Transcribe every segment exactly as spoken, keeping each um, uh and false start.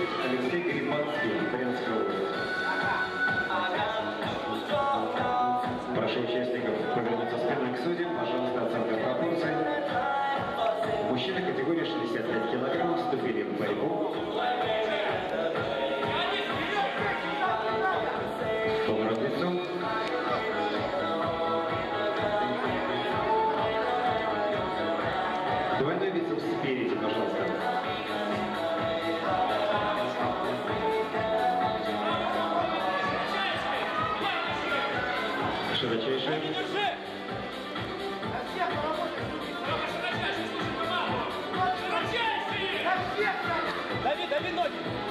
Алексей Грибанский, Брянская область. Прошу участников повернуться спиной к судьям. Пожалуйста, оценка пропорций. Мужчины категории шестьдесят пять килограммов вступили в борьбу. Поворот лицом. Двойной бицепс спереди, пожалуйста. Широчайший. Дави, дави ноги.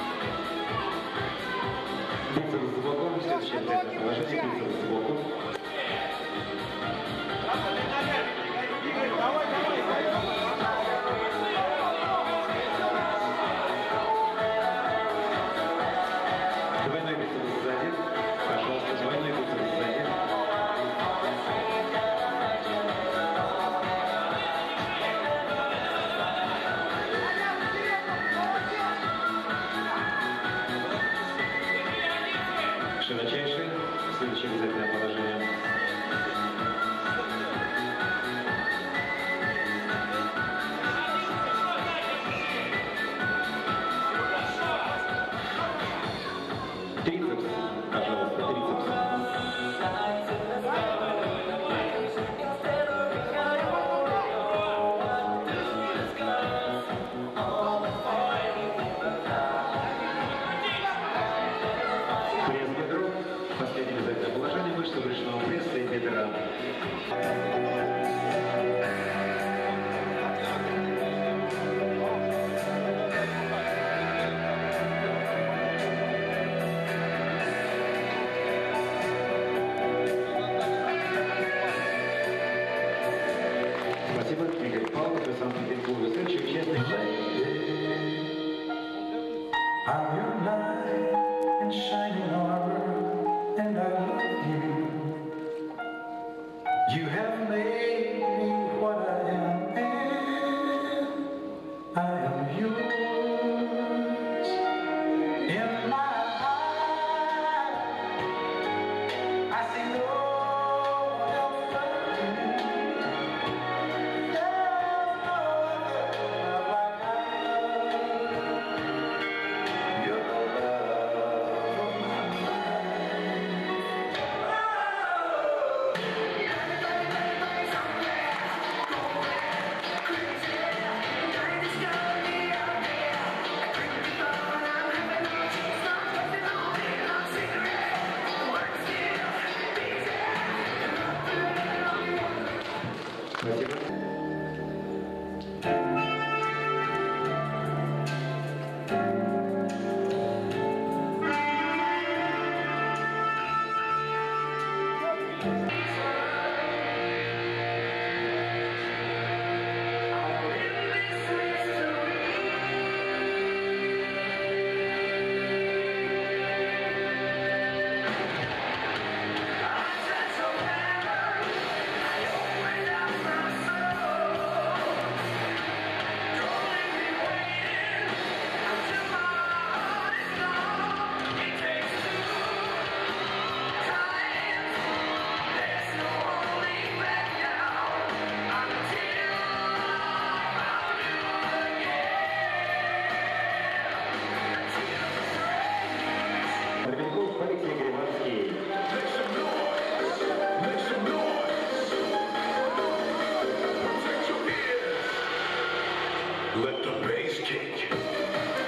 Бицепс сбоку. Следующее ответное положение. Бицепс сбоку. Давай, давай, Двойной бицепс сзади. Пожалуйста, двойной бицепс сзади. Широчайший. Следующее обязательное положение. Трицепс, пожалуйста, трицепс. Пресс бедро. Последнее обязательное положение. Мышцы брюшного пресса и бедра. Спасибо, Игорь Павлов из Санкт-Петербурга. Следующий участник. I'm your knight in shining armor, and I love you. You have made me what I am, and I am yours. In my eyes, I see no one else but you. There's no other like I love. You're the love of my life. Спасибо. Рыбенков, Алексей Грибанский. Let the bass kick.